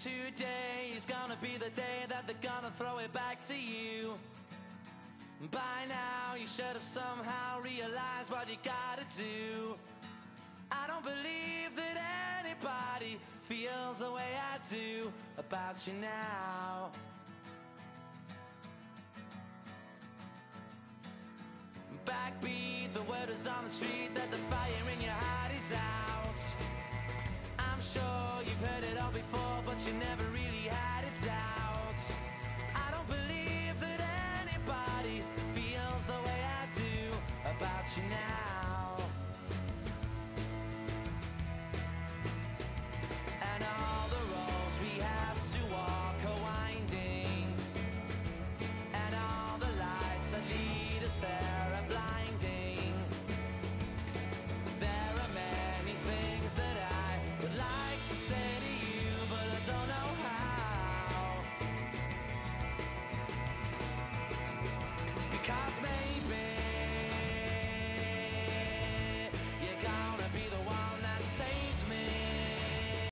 Today is gonna be the day that they're gonna throw it back to you. By now you should have somehow realized what you gotta do. I don't believe that anybody feels the way I do about you now. Backbeat, the word is on the street that the fire in your heart is out. I'm sure you've heard it all before, but you never really have.